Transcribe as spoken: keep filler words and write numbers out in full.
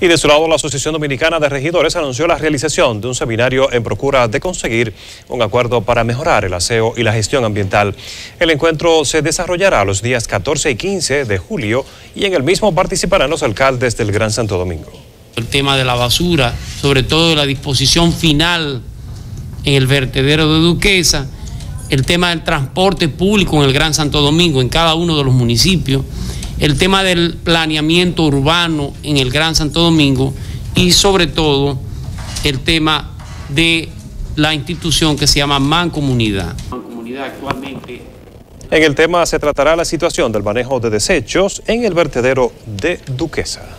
Y de su lado, la Asociación Dominicana de Regidores anunció la realización de un seminario en procura de conseguir un acuerdo para mejorar el aseo y la gestión ambiental. El encuentro se desarrollará los días catorce y quince de julio y en el mismo participarán los alcaldes del Gran Santo Domingo. El tema de la basura, sobre todo la disposición final en el vertedero de Duquesa, el tema del transporte público en el Gran Santo Domingo, en cada uno de los municipios, el tema del planeamiento urbano en el Gran Santo Domingo y sobre todo el tema de la institución que se llama Mancomunidad. Mancomunidad actualmente. En el tema se tratará la situación del manejo de desechos en el vertedero de Duquesa.